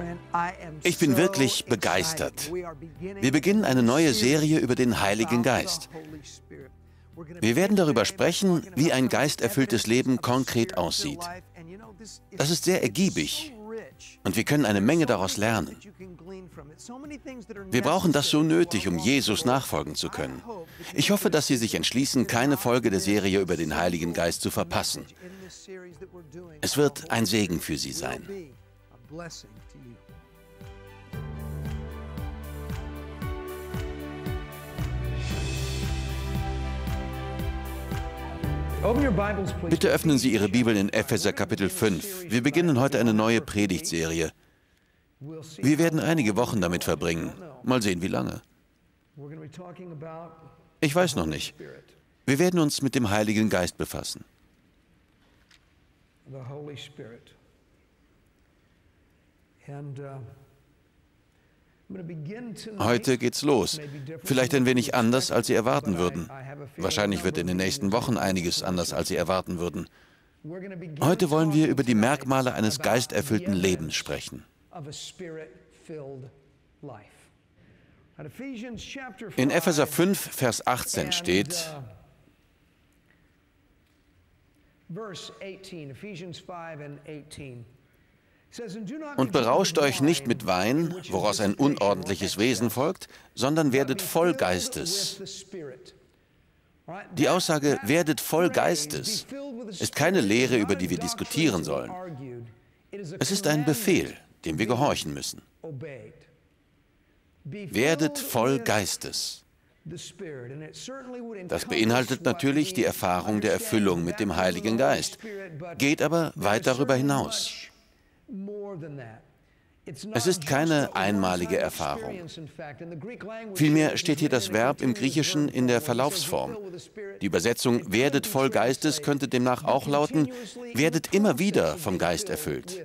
Ich bin wirklich begeistert. Wir beginnen eine neue Serie über den Heiligen Geist. Wir werden darüber sprechen, wie ein geisterfülltes Leben konkret aussieht. Das ist sehr ergiebig und wir können eine Menge daraus lernen. Wir brauchen das so nötig, um Jesus nachfolgen zu können. Ich hoffe, dass Sie sich entschließen, keine Folge der Serie über den Heiligen Geist zu verpassen. Es wird ein Segen für Sie sein. Bitte öffnen Sie Ihre Bibel in Epheser Kapitel 5. Wir beginnen heute eine neue Predigtserie. Wir werden einige Wochen damit verbringen. Mal sehen, wie lange. Ich weiß noch nicht. Wir werden uns mit dem Heiligen Geist befassen. Heute geht's los. Vielleicht ein wenig anders, als Sie erwarten würden. Wahrscheinlich wird in den nächsten Wochen einiges anders, als Sie erwarten würden. Heute wollen wir über die Merkmale eines geisterfüllten Lebens sprechen. In Epheser 5, Vers 18 steht: Und berauscht euch nicht mit Wein, woraus ein unordentliches Wesen folgt, sondern werdet voll Geistes. Die Aussage, werdet voll Geistes, ist keine Lehre, über die wir diskutieren sollen. Es ist ein Befehl, dem wir gehorchen müssen. Werdet voll Geistes. Das beinhaltet natürlich die Erfahrung der Erfüllung mit dem Heiligen Geist, geht aber weit darüber hinaus. Es ist keine einmalige Erfahrung. Vielmehr steht hier das Verb im Griechischen in der Verlaufsform. Die Übersetzung werdet voll Geistes könnte demnach auch lauten, werdet immer wieder vom Geist erfüllt.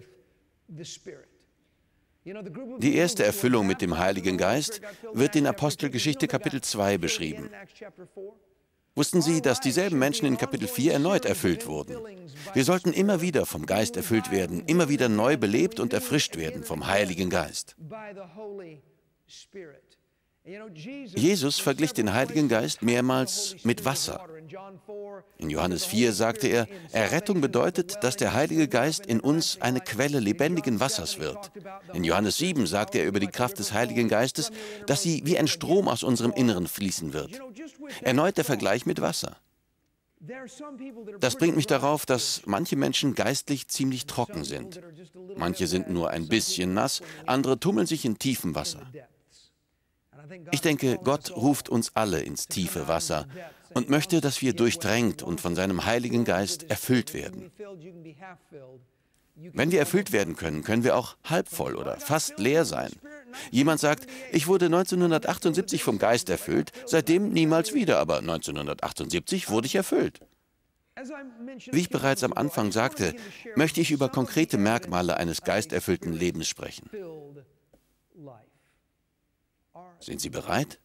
Die erste Erfüllung mit dem Heiligen Geist wird in Apostelgeschichte Kapitel 2 beschrieben. Wussten Sie, dass dieselben Menschen in Kapitel 4 erneut erfüllt wurden? Wir sollten immer wieder vom Geist erfüllt werden, immer wieder neu belebt und erfrischt werden vom Heiligen Geist. Jesus verglich den Heiligen Geist mehrmals mit Wasser. In Johannes 4 sagte er, Errettung bedeutet, dass der Heilige Geist in uns eine Quelle lebendigen Wassers wird. In Johannes 7 sagte er über die Kraft des Heiligen Geistes, dass sie wie ein Strom aus unserem Inneren fließen wird. Erneut der Vergleich mit Wasser. Das bringt mich darauf, dass manche Menschen geistlich ziemlich trocken sind. Manche sind nur ein bisschen nass, andere tummeln sich in tiefem Wasser. Ich denke, Gott ruft uns alle ins tiefe Wasser und möchte, dass wir durchdrängt und von seinem Heiligen Geist erfüllt werden. Wenn wir erfüllt werden können, können wir auch halb voll oder fast leer sein. Jemand sagt, ich wurde 1978 vom Geist erfüllt, seitdem niemals wieder, aber 1978 wurde ich erfüllt. Wie ich bereits am Anfang sagte, möchte ich über konkrete Merkmale eines geisterfüllten Lebens sprechen. Sind Sie bereit?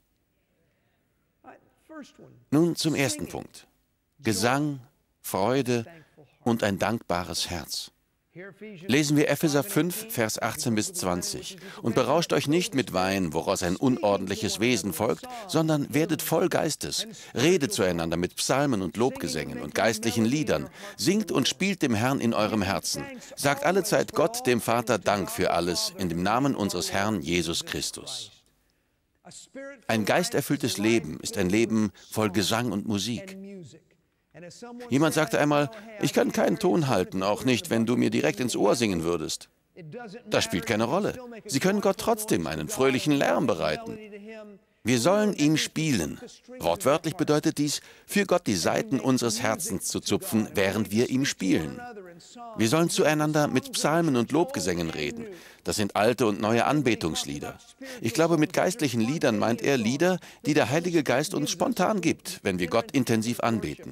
Nun zum ersten Punkt. Gesang, Freude und ein dankbares Herz. Lesen wir Epheser 5, Vers 18 bis 20. Und berauscht euch nicht mit Wein, woraus ein unordentliches Wesen folgt, sondern werdet voll Geistes. Redet zueinander mit Psalmen und Lobgesängen und geistlichen Liedern. Singt und spielt dem Herrn in eurem Herzen. Sagt allezeit Gott, dem Vater, Dank für alles, in dem Namen unseres Herrn Jesus Christus. Ein geisterfülltes Leben ist ein Leben voll Gesang und Musik. Jemand sagte einmal, ich kann keinen Ton halten, auch nicht, wenn du mir direkt ins Ohr singen würdest. Das spielt keine Rolle. Sie können Gott trotzdem einen fröhlichen Lärm bereiten. Wir sollen ihm spielen. Wortwörtlich bedeutet dies, für Gott die Saiten unseres Herzens zu zupfen, während wir ihm spielen. Wir sollen zueinander mit Psalmen und Lobgesängen reden. Das sind alte und neue Anbetungslieder. Ich glaube, mit geistlichen Liedern meint er Lieder, die der Heilige Geist uns spontan gibt, wenn wir Gott intensiv anbeten.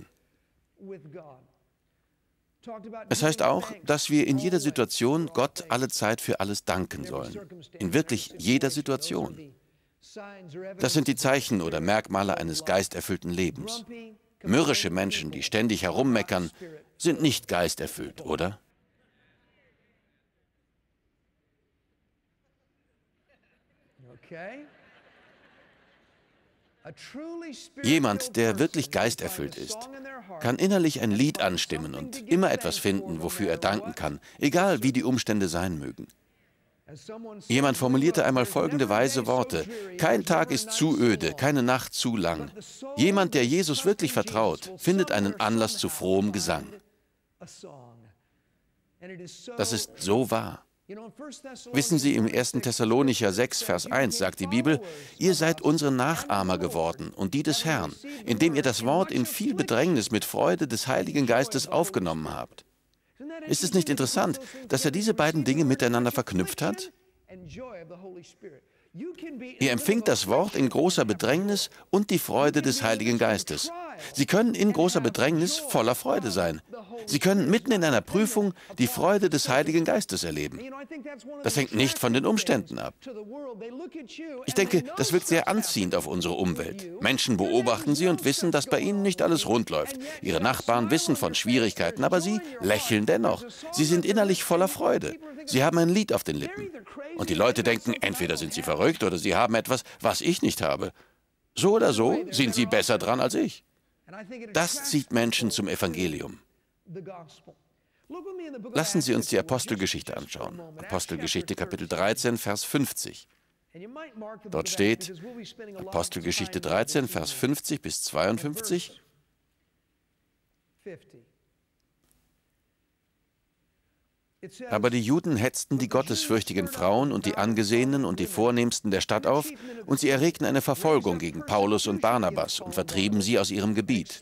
Es heißt auch, dass wir in jeder Situation Gott allezeit für alles danken sollen. In wirklich jeder Situation. Das sind die Zeichen oder Merkmale eines geisterfüllten Lebens. Mürrische Menschen, die ständig herummeckern, sind nicht geisterfüllt, oder? Jemand, der wirklich geisterfüllt ist, kann innerlich ein Lied anstimmen und immer etwas finden, wofür er danken kann, egal wie die Umstände sein mögen. Jemand formulierte einmal folgende weise Worte: Kein Tag ist zu öde, keine Nacht zu lang. Jemand, der Jesus wirklich vertraut, findet einen Anlass zu frohem Gesang. Das ist so wahr. Wissen Sie, im 1. Thessalonicher 6, Vers 1 sagt die Bibel: Ihr seid unsere Nachahmer geworden und die des Herrn, indem ihr das Wort in viel Bedrängnis mit Freude des Heiligen Geistes aufgenommen habt. Ist es nicht interessant, dass er diese beiden Dinge miteinander verknüpft hat? Ihr empfingt das Wort in großer Bedrängnis und die Freude des Heiligen Geistes. Sie können in großer Bedrängnis voller Freude sein. Sie können mitten in einer Prüfung die Freude des Heiligen Geistes erleben. Das hängt nicht von den Umständen ab. Ich denke, das wirkt sehr anziehend auf unsere Umwelt. Menschen beobachten sie und wissen, dass bei ihnen nicht alles rund läuft. Ihre Nachbarn wissen von Schwierigkeiten, aber sie lächeln dennoch. Sie sind innerlich voller Freude. Sie haben ein Lied auf den Lippen. Und die Leute denken, entweder sind sie verrückt oder sie haben etwas, was ich nicht habe. So oder so sind sie besser dran als ich. Das zieht Menschen zum Evangelium. Lassen Sie uns die Apostelgeschichte anschauen. Apostelgeschichte Kapitel 13, Vers 50. Dort steht, Apostelgeschichte 13, Vers 50 bis 52. Aber die Juden hetzten die gottesfürchtigen Frauen und die Angesehenen und die Vornehmsten der Stadt auf, und sie erregten eine Verfolgung gegen Paulus und Barnabas und vertrieben sie aus ihrem Gebiet.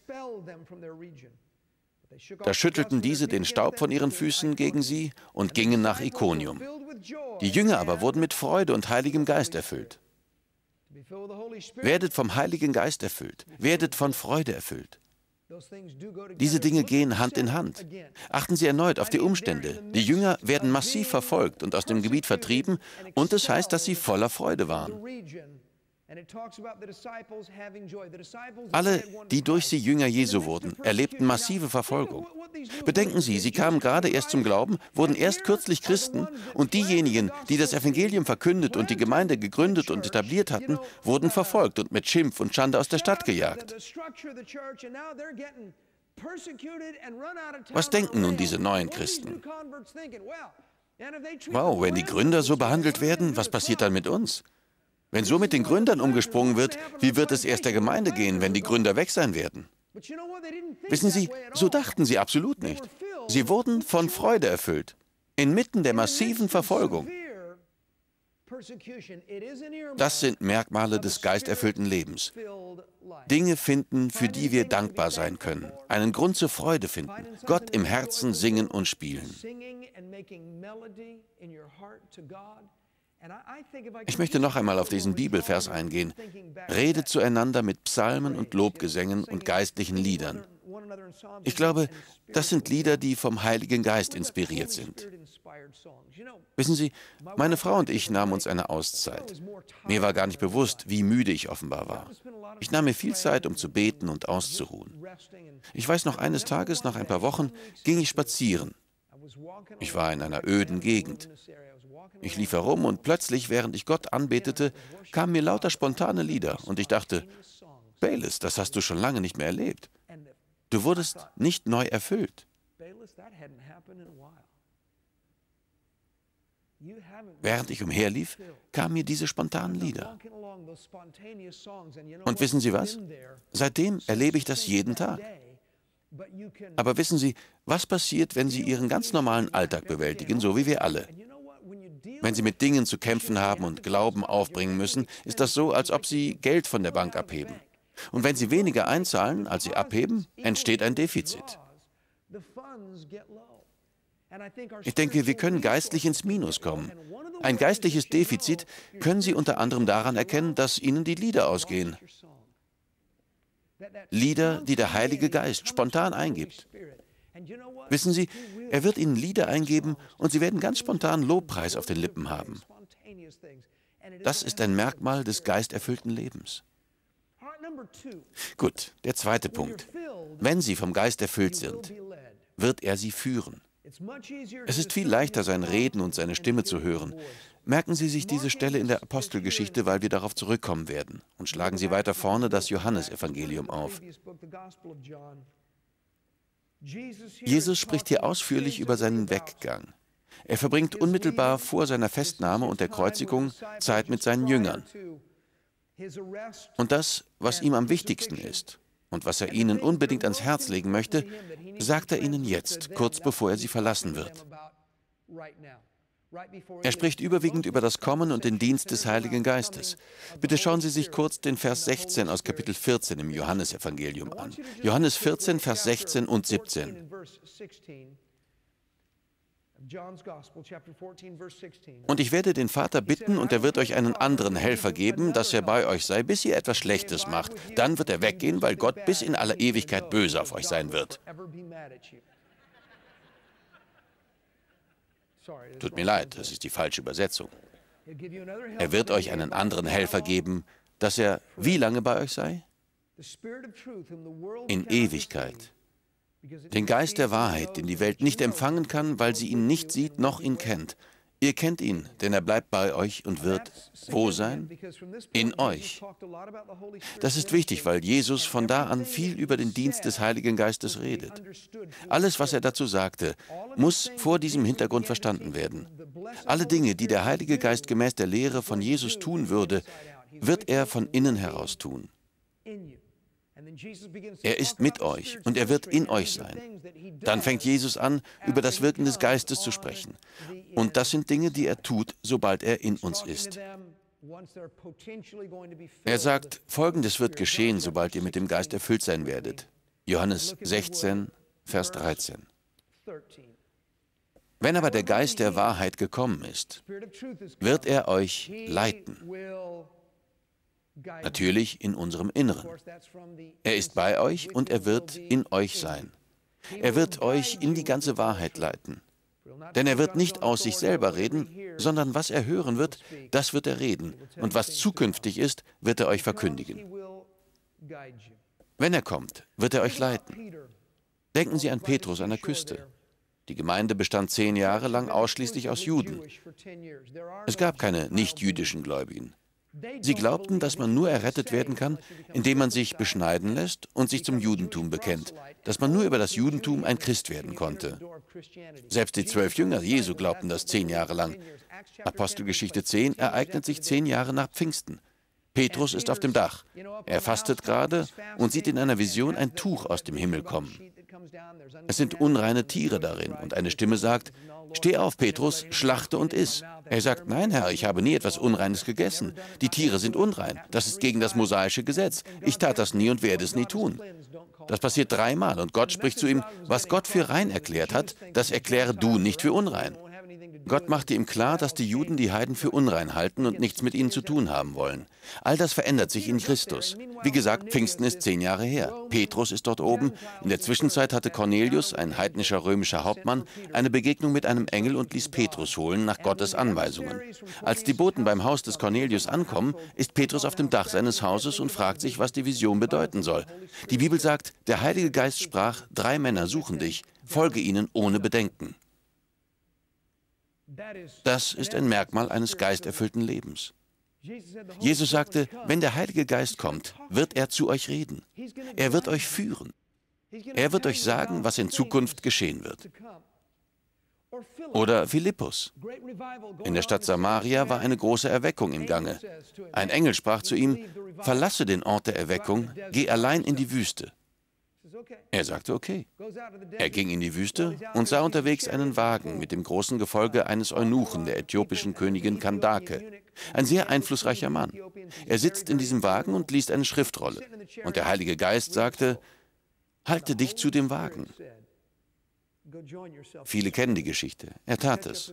Da schüttelten diese den Staub von ihren Füßen gegen sie und gingen nach Ikonium. Die Jünger aber wurden mit Freude und Heiligem Geist erfüllt. Werdet vom Heiligen Geist erfüllt, werdet von Freude erfüllt. Diese Dinge gehen Hand in Hand. Achten Sie erneut auf die Umstände. Die Jünger werden massiv verfolgt und aus dem Gebiet vertrieben, und es heißt, dass sie voller Freude waren. Alle, die durch sie Jünger Jesu wurden, erlebten massive Verfolgung. Bedenken Sie, sie kamen gerade erst zum Glauben, wurden erst kürzlich Christen, und diejenigen, die das Evangelium verkündet und die Gemeinde gegründet und etabliert hatten, wurden verfolgt und mit Schimpf und Schande aus der Stadt gejagt. Was denken nun diese neuen Christen? Wow, wenn die Gründer so behandelt werden, was passiert dann mit uns? Wenn so mit den Gründern umgesprungen wird, wie wird es erst der Gemeinde gehen, wenn die Gründer weg sein werden? Wissen Sie, so dachten sie absolut nicht. Sie wurden von Freude erfüllt, inmitten der massiven Verfolgung. Das sind Merkmale des geisterfüllten Lebens. Dinge finden, für die wir dankbar sein können, einen Grund zur Freude finden, Gott im Herzen singen und spielen. Ich möchte noch einmal auf diesen Bibelvers eingehen. Redet zueinander mit Psalmen und Lobgesängen und geistlichen Liedern. Ich glaube, das sind Lieder, die vom Heiligen Geist inspiriert sind. Wissen Sie, meine Frau und ich nahmen uns eine Auszeit. Mir war gar nicht bewusst, wie müde ich offenbar war. Ich nahm mir viel Zeit, um zu beten und auszuruhen. Ich weiß noch, eines Tages, nach ein paar Wochen, ging ich spazieren. Ich war in einer öden Gegend. Ich lief herum und plötzlich, während ich Gott anbetete, kamen mir lauter spontane Lieder und ich dachte, Bayless, das hast du schon lange nicht mehr erlebt. Du wurdest nicht neu erfüllt. Während ich umherlief, kamen mir diese spontanen Lieder. Und wissen Sie was? Seitdem erlebe ich das jeden Tag. Aber wissen Sie, was passiert, wenn Sie Ihren ganz normalen Alltag bewältigen, so wie wir alle? Wenn Sie mit Dingen zu kämpfen haben und Glauben aufbringen müssen, ist das so, als ob Sie Geld von der Bank abheben. Und wenn Sie weniger einzahlen, als Sie abheben, entsteht ein Defizit. Ich denke, wir können geistlich ins Minus kommen. Ein geistliches Defizit können Sie unter anderem daran erkennen, dass Ihnen die Lieder ausgehen. Lieder, die der Heilige Geist spontan eingibt. Wissen Sie, er wird Ihnen Lieder eingeben und Sie werden ganz spontan Lobpreis auf den Lippen haben. Das ist ein Merkmal des geisterfüllten Lebens. Gut, der zweite Punkt. Wenn Sie vom Geist erfüllt sind, wird er Sie führen. Es ist viel leichter, sein Reden und seine Stimme zu hören. Merken Sie sich diese Stelle in der Apostelgeschichte, weil wir darauf zurückkommen werden. Und schlagen Sie weiter vorne das Johannesevangelium auf. Jesus spricht hier ausführlich über seinen Weggang. Er verbringt unmittelbar vor seiner Festnahme und der Kreuzigung Zeit mit seinen Jüngern. Und das, was ihm am wichtigsten ist und was er ihnen unbedingt ans Herz legen möchte, sagt er ihnen jetzt, kurz bevor er sie verlassen wird. Er spricht überwiegend über das Kommen und den Dienst des Heiligen Geistes. Bitte schauen Sie sich kurz den Vers 16 aus Kapitel 14 im Johannesevangelium an. Johannes 14, Vers 16 und 17. Und ich werde den Vater bitten, und er wird euch einen anderen Helfer geben, dass er bei euch sei, bis ihr etwas Schlechtes macht. Dann wird er weggehen, weil Gott bis in aller Ewigkeit böse auf euch sein wird. Tut mir leid, das ist die falsche Übersetzung. Er wird euch einen anderen Helfer geben, dass er wie lange bei euch sei? In Ewigkeit. Den Geist der Wahrheit, den die Welt nicht empfangen kann, weil sie ihn nicht sieht noch ihn kennt. Ihr kennt ihn, denn er bleibt bei euch und wird wo sein? In euch. Das ist wichtig, weil Jesus von da an viel über den Dienst des Heiligen Geistes redet. Alles, was er dazu sagte, muss vor diesem Hintergrund verstanden werden. Alle Dinge, die der Heilige Geist gemäß der Lehre von Jesus tun würde, wird er von innen heraus tun. Er ist mit euch und er wird in euch sein. Dann fängt Jesus an, über das Wirken des Geistes zu sprechen. Und das sind Dinge, die er tut, sobald er in uns ist. Er sagt, Folgendes wird geschehen, sobald ihr mit dem Geist erfüllt sein werdet. Johannes 16, Vers 13. Wenn aber der Geist der Wahrheit gekommen ist, wird er euch leiten. Natürlich in unserem Inneren. Er ist bei euch und er wird in euch sein. Er wird euch in die ganze Wahrheit leiten. Denn er wird nicht aus sich selber reden, sondern was er hören wird, das wird er reden. Und was zukünftig ist, wird er euch verkündigen. Wenn er kommt, wird er euch leiten. Denken Sie an Petrus an der Küste. Die Gemeinde bestand 10 Jahre lang ausschließlich aus Juden. Es gab keine nicht-jüdischen Gläubigen. Sie glaubten, dass man nur errettet werden kann, indem man sich beschneiden lässt und sich zum Judentum bekennt, dass man nur über das Judentum ein Christ werden konnte. Selbst die 12 Jünger Jesu glaubten das 10 Jahre lang. Apostelgeschichte 10 ereignet sich 10 Jahre nach Pfingsten. Petrus ist auf dem Dach. Er fastet gerade und sieht in einer Vision ein Tuch aus dem Himmel kommen. Es sind unreine Tiere darin und eine Stimme sagt, steh auf, Petrus, schlachte und iss. Er sagt, nein, Herr, ich habe nie etwas Unreines gegessen. Die Tiere sind unrein. Das ist gegen das mosaische Gesetz. Ich tat das nie und werde es nie tun. Das passiert 3-mal und Gott spricht zu ihm, was Gott für rein erklärt hat, das erkläre du nicht für unrein. Gott machte ihm klar, dass die Juden die Heiden für unrein halten und nichts mit ihnen zu tun haben wollen. All das verändert sich in Christus. Wie gesagt, Pfingsten ist 10 Jahre her. Petrus ist dort oben. In der Zwischenzeit hatte Cornelius, ein heidnischer römischer Hauptmann, eine Begegnung mit einem Engel und ließ Petrus holen nach Gottes Anweisungen. Als die Boten beim Haus des Cornelius ankommen, ist Petrus auf dem Dach seines Hauses und fragt sich, was die Vision bedeuten soll. Die Bibel sagt, der Heilige Geist sprach, 3 Männer suchen dich, folge ihnen ohne Bedenken. Das ist ein Merkmal eines geisterfüllten Lebens. Jesus sagte, wenn der Heilige Geist kommt, wird er zu euch reden. Er wird euch führen. Er wird euch sagen, was in Zukunft geschehen wird. Oder Philippus. In der Stadt Samaria war eine große Erweckung im Gange. Ein Engel sprach zu ihm, verlasse den Ort der Erweckung, geh allein in die Wüste. Er sagte, okay. Er ging in die Wüste und sah unterwegs einen Wagen mit dem großen Gefolge eines Eunuchen der äthiopischen Königin Kandake, ein sehr einflussreicher Mann. Er sitzt in diesem Wagen und liest eine Schriftrolle. Und der Heilige Geist sagte, halte dich zu dem Wagen. Viele kennen die Geschichte. Er tat es.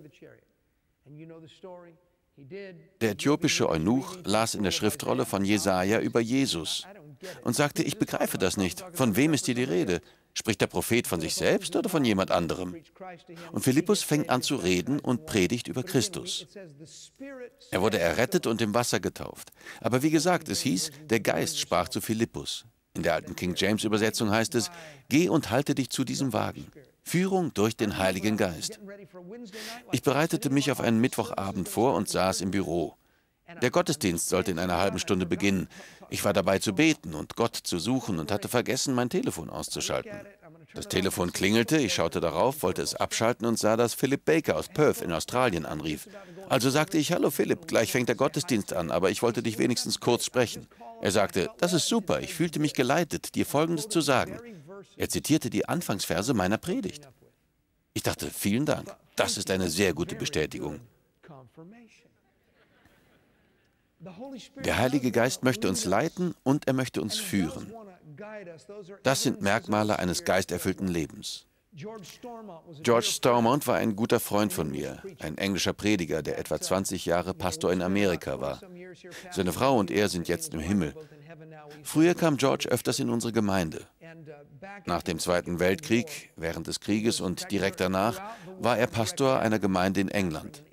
Der äthiopische Eunuch las in der Schriftrolle von Jesaja über Jesus und sagte, ich begreife das nicht. Von wem ist hier die Rede? Spricht der Prophet von sich selbst oder von jemand anderem? Und Philippus fängt an zu reden und predigt über Christus. Er wurde errettet und im Wasser getauft. Aber wie gesagt, es hieß, der Geist sprach zu Philippus. In der alten King James Übersetzung heißt es, geh und halte dich zu diesem Wagen. Führung durch den Heiligen Geist. Ich bereitete mich auf einen Mittwochabend vor und saß im Büro. Der Gottesdienst sollte in einer halben Stunde beginnen. Ich war dabei zu beten und Gott zu suchen und hatte vergessen, mein Telefon auszuschalten. Das Telefon klingelte, ich schaute darauf, wollte es abschalten und sah, dass Philip Baker aus Perth in Australien anrief. Also sagte ich, hallo Philipp, gleich fängt der Gottesdienst an, aber ich wollte dich wenigstens kurz sprechen. Er sagte, das ist super, ich fühlte mich geleitet, dir Folgendes zu sagen. Er zitierte die Anfangsverse meiner Predigt. Ich dachte, vielen Dank, das ist eine sehr gute Bestätigung. Der Heilige Geist möchte uns leiten und er möchte uns führen. Das sind Merkmale eines geisterfüllten Lebens. George Stormont war ein guter Freund von mir, ein englischer Prediger, der etwa 20 Jahre Pastor in Amerika war. Seine Frau und er sind jetzt im Himmel. Früher kam George öfters in unsere Gemeinde. Nach dem Zweiten Weltkrieg, während des Krieges und direkt danach war er Pastor einer Gemeinde in England.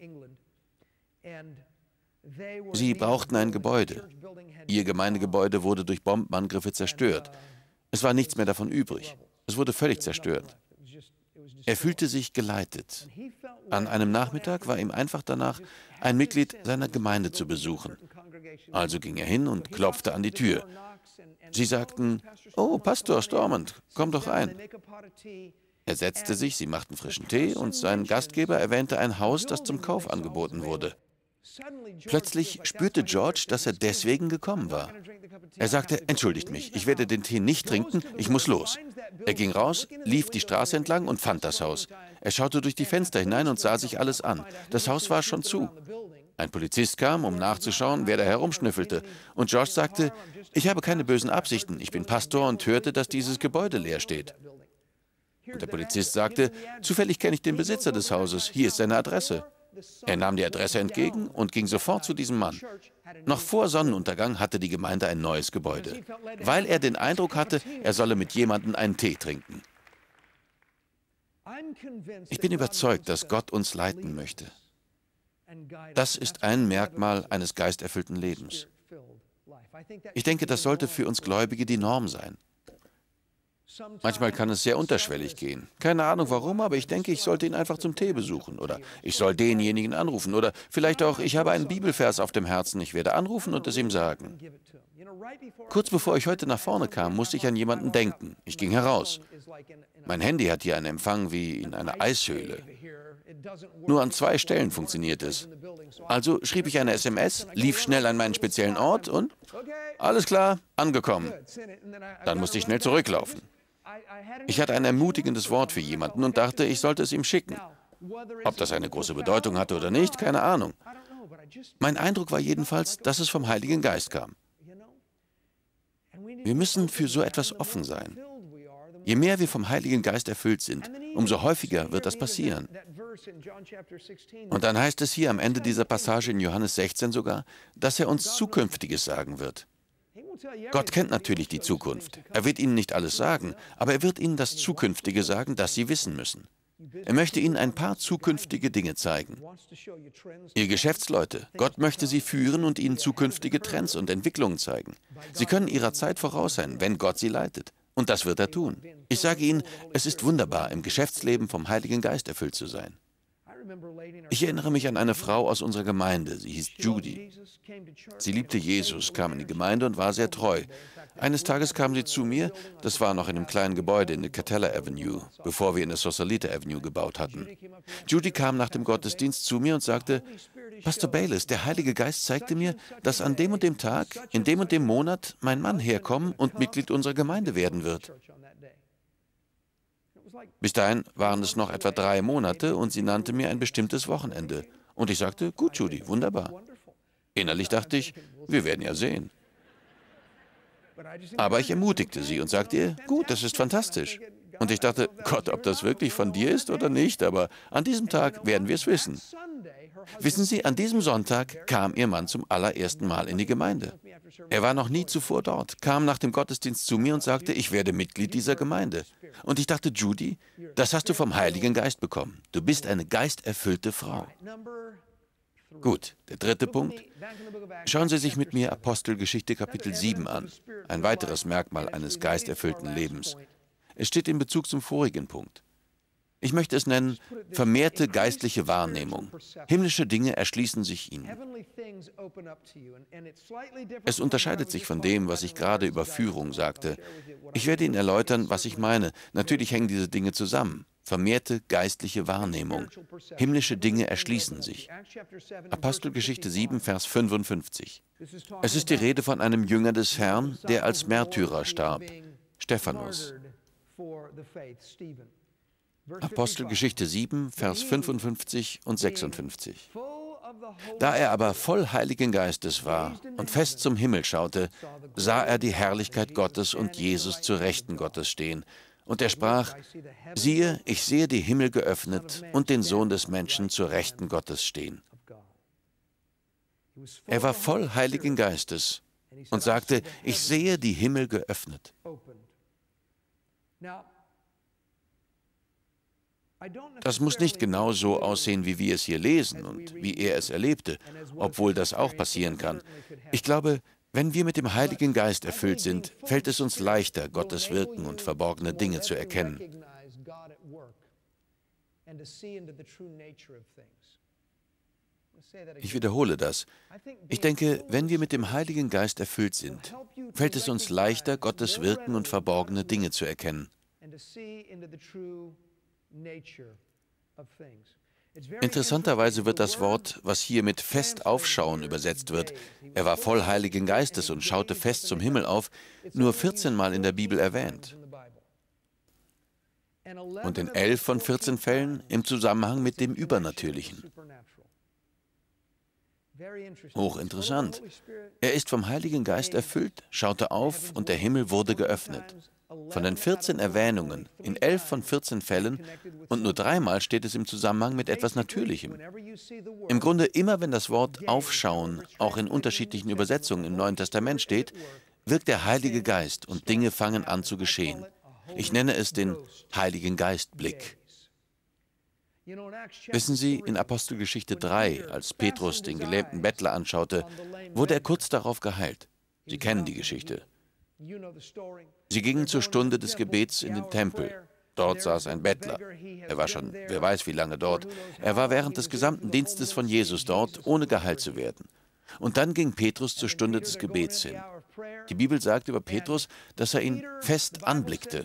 Sie brauchten ein Gebäude. Ihr Gemeindegebäude wurde durch Bombenangriffe zerstört. Es war nichts mehr davon übrig. Es wurde völlig zerstört. Er fühlte sich geleitet. An einem Nachmittag war ihm einfach danach, ein Mitglied seiner Gemeinde zu besuchen. Also ging er hin und klopfte an die Tür. Sie sagten, oh, Pastor Stormont, komm doch rein. Er setzte sich, sie machten frischen Tee und sein Gastgeber erwähnte ein Haus, das zum Kauf angeboten wurde. Plötzlich spürte George, dass er deswegen gekommen war. Er sagte, entschuldigt mich, ich werde den Tee nicht trinken, ich muss los. Er ging raus, lief die Straße entlang und fand das Haus. Er schaute durch die Fenster hinein und sah sich alles an. Das Haus war schon zu. Ein Polizist kam, um nachzuschauen, wer da herumschnüffelte. Und George sagte, ich habe keine bösen Absichten, ich bin Pastor und hörte, dass dieses Gebäude leer steht. Und der Polizist sagte, zufällig kenne ich den Besitzer des Hauses, hier ist seine Adresse. Er nahm die Adresse entgegen und ging sofort zu diesem Mann. Noch vor Sonnenuntergang hatte die Gemeinde ein neues Gebäude, weil er den Eindruck hatte, er solle mit jemandem einen Tee trinken. Ich bin überzeugt, dass Gott uns leiten möchte. Das ist ein Merkmal eines geisterfüllten Lebens. Ich denke, das sollte für uns Gläubige die Norm sein. Manchmal kann es sehr unterschwellig gehen. Keine Ahnung warum, aber ich denke, ich sollte ihn einfach zum Tee besuchen. Oder ich soll denjenigen anrufen. Oder vielleicht auch, ich habe einen Bibelvers auf dem Herzen, ich werde anrufen und es ihm sagen. Kurz bevor ich heute nach vorne kam, musste ich an jemanden denken. Ich ging heraus. Mein Handy hat hier einen Empfang wie in einer Eishöhle. Nur an 2 Stellen funktioniert es. Also schrieb ich eine SMS, lief schnell an meinen speziellen Ort und alles klar, angekommen. Dann musste ich schnell zurücklaufen. Ich hatte ein ermutigendes Wort für jemanden und dachte, ich sollte es ihm schicken. Ob das eine große Bedeutung hatte oder nicht, keine Ahnung. Mein Eindruck war jedenfalls, dass es vom Heiligen Geist kam. Wir müssen für so etwas offen sein. Je mehr wir vom Heiligen Geist erfüllt sind, umso häufiger wird das passieren. Und dann heißt es hier am Ende dieser Passage in Johannes 16 sogar, dass er uns Zukünftiges sagen wird. Gott kennt natürlich die Zukunft. Er wird ihnen nicht alles sagen, aber er wird ihnen das Zukünftige sagen, das sie wissen müssen. Er möchte ihnen ein paar zukünftige Dinge zeigen. Ihr Geschäftsleute, Gott möchte sie führen und ihnen zukünftige Trends und Entwicklungen zeigen. Sie können ihrer Zeit voraus sein, wenn Gott sie leitet. Und das wird er tun. Ich sage Ihnen, es ist wunderbar, im Geschäftsleben vom Heiligen Geist erfüllt zu sein. Ich erinnere mich an eine Frau aus unserer Gemeinde, sie hieß Judy. Sie liebte Jesus, kam in die Gemeinde und war sehr treu. Eines Tages kam sie zu mir, das war noch in einem kleinen Gebäude in der Catella Avenue, bevor wir in der Sausalito Avenue gebaut hatten. Judy kam nach dem Gottesdienst zu mir und sagte, Pastor Baylis, der Heilige Geist zeigte mir, dass an dem und dem Tag, in dem und dem Monat mein Mann herkommen und Mitglied unserer Gemeinde werden wird. Bis dahin waren es noch etwa 3 Monate und sie nannte mir ein bestimmtes Wochenende. Und ich sagte, gut, Judy, wunderbar. Innerlich dachte ich, wir werden ja sehen. Aber ich ermutigte sie und sagte ihr, gut, das ist fantastisch. Und ich dachte, Gott, ob das wirklich von dir ist oder nicht, aber an diesem Tag werden wir es wissen. Wissen Sie, an diesem Sonntag kam ihr Mann zum allerersten Mal in die Gemeinde. Er war noch nie zuvor dort, kam nach dem Gottesdienst zu mir und sagte, ich werde Mitglied dieser Gemeinde. Und ich dachte, Judy, das hast du vom Heiligen Geist bekommen. Du bist eine geisterfüllte Frau. Gut, der 3. Punkt. Schauen Sie sich mit mir Apostelgeschichte Kapitel 7 an. Ein weiteres Merkmal eines geisterfüllten Lebens. Es steht in Bezug zum vorigen Punkt. Ich möchte es nennen, vermehrte geistliche Wahrnehmung. Himmlische Dinge erschließen sich ihnen. Es unterscheidet sich von dem, was ich gerade über Führung sagte. Ich werde Ihnen erläutern, was ich meine. Natürlich hängen diese Dinge zusammen. Vermehrte geistliche Wahrnehmung. Himmlische Dinge erschließen sich. Apostelgeschichte 7, Vers 55. Es ist die Rede von einem Jünger des Herrn, der als Märtyrer starb, Stephanus. Apostelgeschichte 7, Vers 55 und 56. Da er aber voll Heiligen Geistes war und fest zum Himmel schaute, sah er die Herrlichkeit Gottes und Jesus zur Rechten Gottes stehen. Und er sprach, siehe, ich sehe die Himmel geöffnet und den Sohn des Menschen zur Rechten Gottes stehen. Er war voll Heiligen Geistes und sagte, ich sehe die Himmel geöffnet. Das muss nicht genau so aussehen, wie wir es hier lesen und wie er es erlebte, obwohl das auch passieren kann. Ich glaube, wenn wir mit dem Heiligen Geist erfüllt sind, fällt es uns leichter, Gottes Wirken und verborgene Dinge zu erkennen. Ich wiederhole das. Ich denke, wenn wir mit dem Heiligen Geist erfüllt sind, fällt es uns leichter, Gottes Wirken und verborgene Dinge zu erkennen. Interessanterweise wird das Wort, was hier mit fest aufschauen übersetzt wird, er war voll Heiligen Geistes und schaute fest zum Himmel auf, nur 14 Mal in der Bibel erwähnt. Und in 11 von 14 Fällen im Zusammenhang mit dem Übernatürlichen. Hochinteressant. Er ist vom Heiligen Geist erfüllt, schaute auf und der Himmel wurde geöffnet. Von den 14 Erwähnungen, in 11 von 14 Fällen, und nur 3-mal steht es im Zusammenhang mit etwas Natürlichem. Im Grunde immer, wenn das Wort aufschauen auch in unterschiedlichen Übersetzungen im Neuen Testament steht, wirkt der Heilige Geist und Dinge fangen an zu geschehen. Ich nenne es den Heiligen Geist-Blick. Wissen Sie, in Apostelgeschichte 3, als Petrus den gelähmten Bettler anschaute, wurde er kurz darauf geheilt. Sie kennen die Geschichte. Sie gingen zur Stunde des Gebets in den Tempel. Dort saß ein Bettler. Er war schon, wer weiß wie lange dort. Er war während des gesamten Dienstes von Jesus dort, ohne geheilt zu werden. Und dann ging Petrus zur Stunde des Gebets hin. Die Bibel sagt über Petrus, dass er ihn fest anblickte.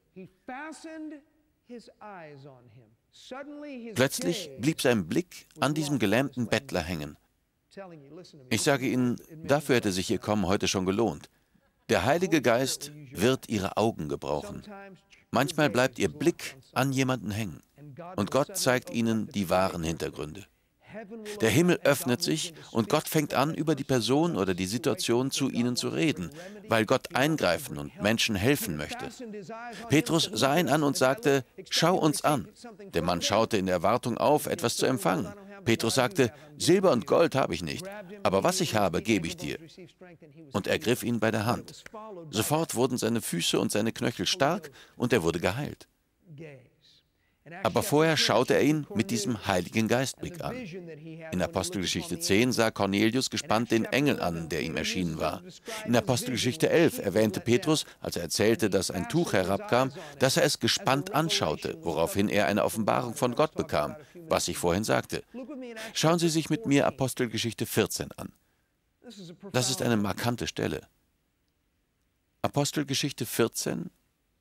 Plötzlich blieb sein Blick an diesem gelähmten Bettler hängen. Ich sage Ihnen, dafür hätte sich Ihr Kommen heute schon gelohnt. Der Heilige Geist wird Ihre Augen gebrauchen. Manchmal bleibt Ihr Blick an jemanden hängen und Gott zeigt Ihnen die wahren Hintergründe. Der Himmel öffnet sich und Gott fängt an, über die Person oder die Situation zu ihnen zu reden, weil Gott eingreifen und Menschen helfen möchte. Petrus sah ihn an und sagte, schau uns an. Der Mann schaute in der Erwartung auf, etwas zu empfangen. Petrus sagte, Silber und Gold habe ich nicht, aber was ich habe, gebe ich dir. Und er griff ihn bei der Hand. Sofort wurden seine Füße und seine Knöchel stark und er wurde geheilt. Aber vorher schaute er ihn mit diesem Heiligen Geistblick an. In Apostelgeschichte 10 sah Cornelius gespannt den Engel an, der ihm erschienen war. In Apostelgeschichte 11 erwähnte Petrus, als er erzählte, dass ein Tuch herabkam, dass er es gespannt anschaute, woraufhin er eine Offenbarung von Gott bekam, was ich vorhin sagte. Schauen Sie sich mit mir Apostelgeschichte 14 an. Das ist eine markante Stelle. Apostelgeschichte 14,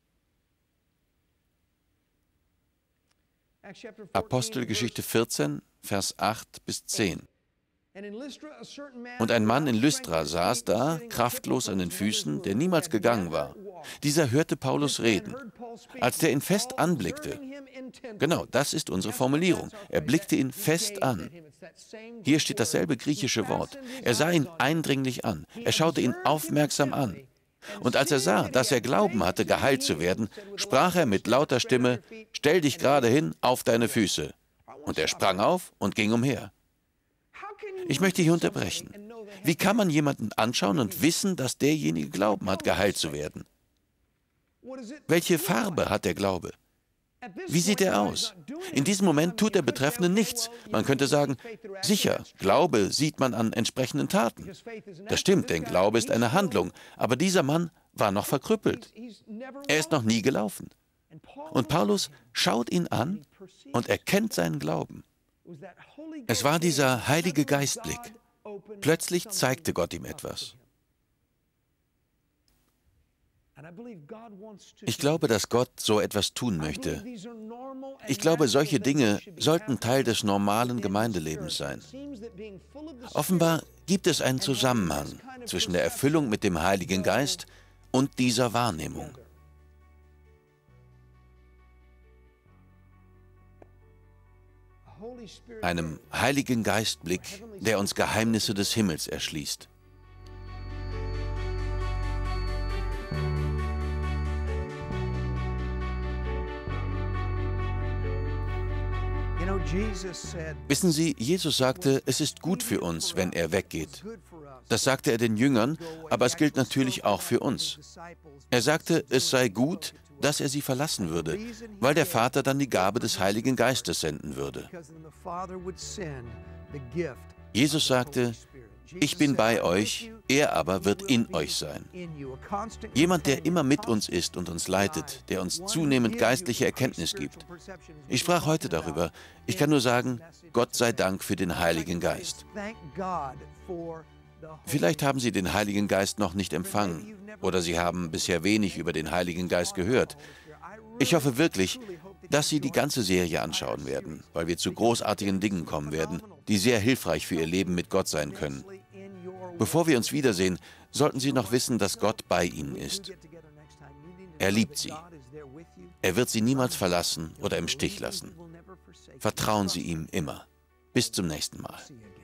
Apostelgeschichte 14, Vers 8 bis 10. Und ein Mann in Lystra saß da, kraftlos an den Füßen, der niemals gegangen war. Dieser hörte Paulus reden. Als der ihn fest anblickte, genau, das ist unsere Formulierung, er blickte ihn fest an. Hier steht dasselbe griechische Wort. Er sah ihn eindringlich an, er schaute ihn aufmerksam an. Und als er sah, dass er Glauben hatte, geheilt zu werden, sprach er mit lauter Stimme, stell dich gerade hin, auf deine Füße. Und er sprang auf und ging umher. Ich möchte hier unterbrechen. Wie kann man jemanden anschauen und wissen, dass derjenige Glauben hat, geheilt zu werden? Welche Farbe hat der Glaube? Wie sieht er aus? In diesem Moment tut der Betreffende nichts. Man könnte sagen, sicher, Glaube sieht man an entsprechenden Taten. Das stimmt, denn Glaube ist eine Handlung. Aber dieser Mann war noch verkrüppelt. Er ist noch nie gelaufen. Und Paulus schaut ihn an und erkennt seinen Glauben. Es war dieser Heilige Geistblick. Plötzlich zeigte Gott ihm etwas. Ich glaube, dass Gott so etwas tun möchte. Ich glaube, solche Dinge sollten Teil des normalen Gemeindelebens sein. Offenbar gibt es einen Zusammenhang zwischen der Erfüllung mit dem Heiligen Geist und dieser Wahrnehmung. Einem Heiligen Geistblick, der uns Geheimnisse des Himmels erschließt. Wissen Sie, Jesus sagte, es ist gut für uns, wenn er weggeht. Das sagte er den Jüngern, aber es gilt natürlich auch für uns. Er sagte, es sei gut, dass er sie verlassen würde, weil der Vater dann die Gabe des Heiligen Geistes senden würde. Jesus sagte, ich bin bei euch, er aber wird in euch sein. Jemand, der immer mit uns ist und uns leitet, der uns zunehmend geistliche Erkenntnis gibt. Ich sprach heute darüber. Ich kann nur sagen, Gott sei Dank für den Heiligen Geist. Vielleicht haben Sie den Heiligen Geist noch nicht empfangen oder Sie haben bisher wenig über den Heiligen Geist gehört. Ich hoffe wirklich, dass Sie die ganze Serie anschauen werden, weil wir zu großartigen Dingen kommen werden, die sehr hilfreich für Ihr Leben mit Gott sein können. Bevor wir uns wiedersehen, sollten Sie noch wissen, dass Gott bei Ihnen ist. Er liebt Sie. Er wird Sie niemals verlassen oder im Stich lassen. Vertrauen Sie ihm immer. Bis zum nächsten Mal.